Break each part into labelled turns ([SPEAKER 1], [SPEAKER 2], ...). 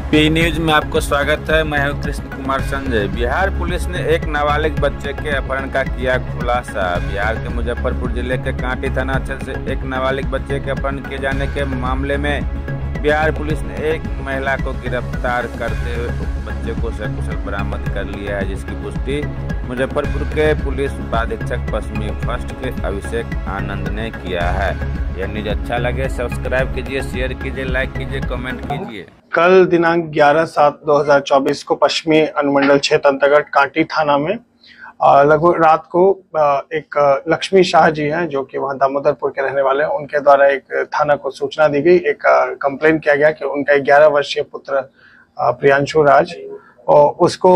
[SPEAKER 1] P news में आपको स्वागत है। मैं हूं कृष्ण कुमार संजय। बिहार पुलिस ने एक नाबालिग बच्चे के अपहरण का किया खुलासा। बिहार के मुजफ्फरपुर जिले के कांटी थाना क्षेत्र से एक नाबालिग बच्चे के अपहरण किए जाने के मामले में बिहार पुलिस ने एक महिला को गिरफ्तार करते हुए बच्चे को सकुशल बरामद कर लिया है, जिसकी पुष्टि मुजफ्फरपुर के पुलिस उपाधीक्षक पश्चिमी फर्स्ट के अभिषेक आनंद ने किया है। यह न्यूज अच्छा लगे सब्सक्राइब कीजिए, शेयर कीजिए, लाइक कीजिए, कमेंट कीजिए।
[SPEAKER 2] कल दिनांक 11/7/2024 को पश्चिमी अनुमंडल क्षेत्र अंतर्गत कांटी थाना में लगभग रात को एक लक्ष्मी शाह जी हैं, जो कि वहाँ दामोदरपुर के रहने वाले हैं। उनके द्वारा एक थाना को सूचना दी गई, एक कंप्लेंट किया गया कि उनका 11 वर्षीय पुत्र प्रियांशु राज और उसको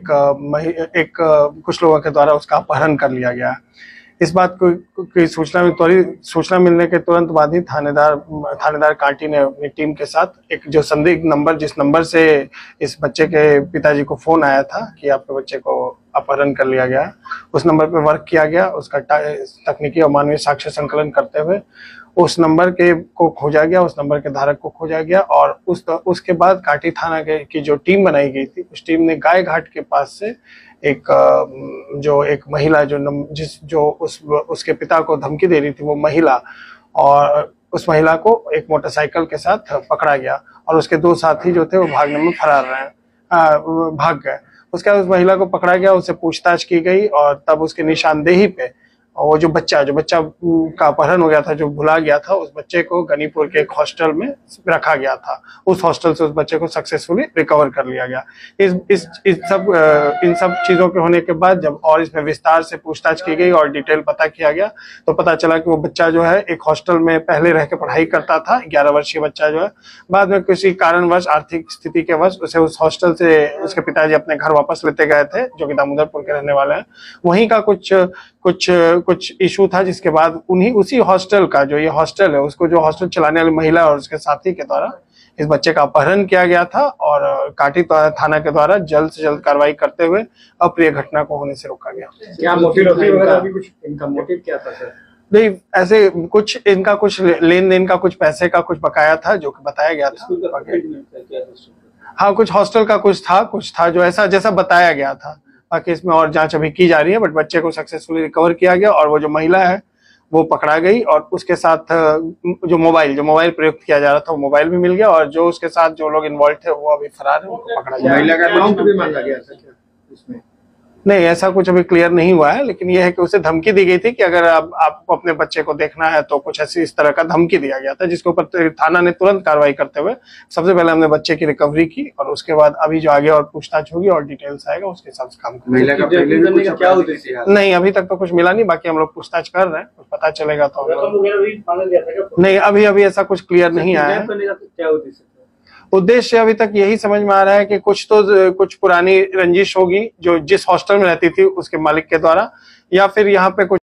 [SPEAKER 2] कुछ लोगों के द्वारा उसका अपहरण कर लिया गया। इस बात की सूचना मिलने के तुरंत बाद ही थानेदार कांटी ने अपनी टीम के साथ एक जो संदिग्ध नंबर, जिस नंबर से इस बच्चे के पिताजी को फोन आया था कि आपके बच्चे को अपहरण कर लिया गया, उस नंबर पर वर्क किया गया। उसका तकनीकी और मानवीय साक्ष्य संकलन करते हुए उस नंबर को खोजा गया, उस नंबर के धारक को खोजा गया और उसके बाद कांटी थाना की जो टीम बनाई गई थी, उस टीम ने गाय घाट के पास से एक महिला उसके पिता को धमकी दे रही थी, वो महिला, और उस महिला को एक मोटरसाइकिल के साथ पकड़ा गया और उसके 2 साथी जो थे वो भागने में भाग गए। उसके बाद उस महिला को पकड़ा गया, उससे पूछताछ की गई और तब उसके निशानदेही पे वो जो बच्चा का अपहरण हो गया था, जो भुला गया था, उस बच्चे को गनीपुर के एक हॉस्टल में रखा गया था। उस हॉस्टल से उस बच्चे को सक्सेसफुली रिकवर कर लिया गया। इन सब चीजों के होने के बाद जब और इसमें विस्तार से पूछताछ की गई और डिटेल पता किया गया, तो पता चला कि वो बच्चा जो है एक हॉस्टल में पहले रह के पढ़ाई करता था। 11 वर्षीय बच्चा जो है बाद में किसी कारणवश, आर्थिक स्थिति के वश उसे उस हॉस्टल से उसके पिताजी अपने घर वापस लेते गए थे, जो कि दामोदरपुर के रहने वाले हैं। वहीं का कुछ इशू था, जिसके बाद उसी हॉस्टल का, जो ये हॉस्टल है, उसको जो हॉस्टल चलाने वाली महिला और उसके साथी के द्वारा इस बच्चे का अपहरण किया गया था और कांटी थाना के द्वारा जल्द से जल्द कार्रवाई करते हुए अप्रिय घटना को होने से रोका गया।
[SPEAKER 3] क्या मोटिव इनका मोटिव क्या था सर?
[SPEAKER 2] नहीं, ऐसे इनका कुछ लेन देन का, कुछ पैसे का कुछ बकाया था, जो कि बताया गया था। हाँ, कुछ हॉस्टल का कुछ था जो जैसा बताया गया था। बाकी इसमें और जांच अभी की जा रही है, बट बच्चे को सक्सेसफुली रिकवर किया गया और वो जो महिला है वो पकड़ा गई और उसके साथ जो मोबाइल प्रयुक्त किया जा रहा था, वो मोबाइल भी मिल गया और जो उसके साथ जो लोग इन्वॉल्व थे वो अभी फरार है, उनको पकड़ा गया।
[SPEAKER 3] महिला का नाम भी मांगा गया था क्या इसमें?
[SPEAKER 2] नहीं, ऐसा कुछ अभी क्लियर नहीं हुआ है, लेकिन यह है कि उसे धमकी दी गई थी कि अगर आपको अपने बच्चे को देखना है तो कुछ ऐसी इस तरह का धमकी दिया गया था, जिसके ऊपर थाना ने तुरंत कार्रवाई करते हुए सबसे पहले हमने बच्चे की रिकवरी की और उसके बाद अभी जो आगे और पूछताछ होगी और डिटेल्स आएगा उसके हिसाब से काम करेंगे।
[SPEAKER 3] क्या उद्देश्य?
[SPEAKER 2] नहीं, अभी तक तो कुछ मिला नहीं, बाकी हम लोग पूछताछ कर रहे हैं, कुछ पता चलेगा तो। नहीं, अभी ऐसा कुछ क्लियर नहीं आया है। उद्देश्य अभी तक यही समझ में आ रहा है कि कुछ पुरानी रंजिश होगी जो जिस हॉस्टल में रहती थी उसके मालिक के द्वारा, या फिर यहाँ पे कुछ